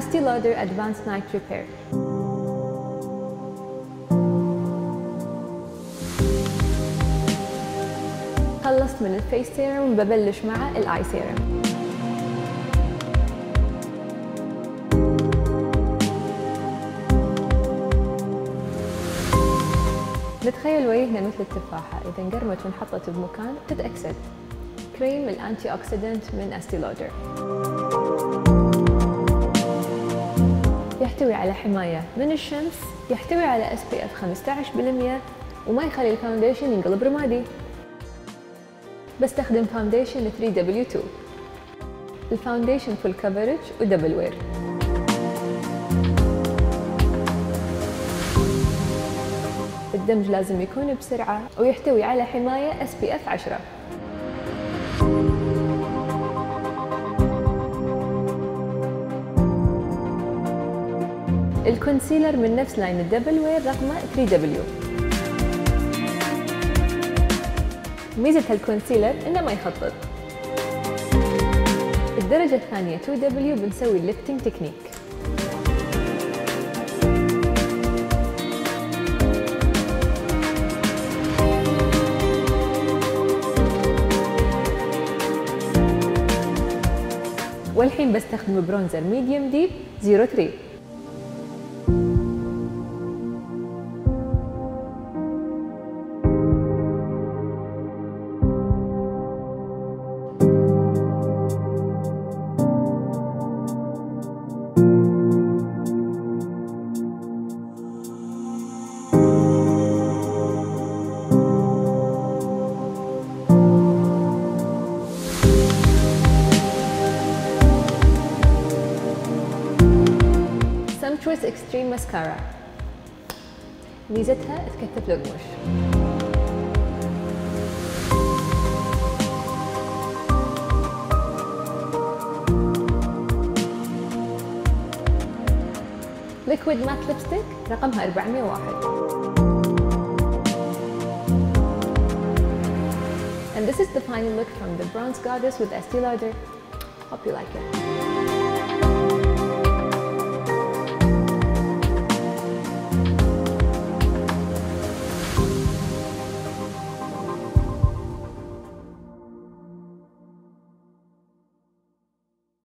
Estee Lauder Advanced Night Repair. خلصت من الفيس سيرم وببلش مع الاي سيرم. نتخيل وجهنا مثل التفاحة، إذا انقرمت وانحطت بمكان تتأكسد. كريم الأنتي أوكسيدنت من أستي لودر. يحتوي على حماية من الشمس، يحتوي على SPF 15% وما يخلي الفاونديشن ينقلب رمادي. بستخدم فاونديشن 3W2. الفاونديشن فول كفرج ودبل وير. الدمج لازم يكون بسرعة ويحتوي على حماية SPF 10. الكونسيلر من نفس لاين الدبل وير رقمه 3W. ميزة هالكونسيلر إنه ما يخطط. الدرجة الثانية 2W بنسوي الليفتنج تكنيك. والحين بستخدم برونزر ميديوم ديب 03. Sumptuous Extreme Mascara. ميزتها تكثف الرموش. Liquid Matte Lipstick رقمها 401. And this is the final look from the Bronze Goddess with Estee Lauder. Hope you like it.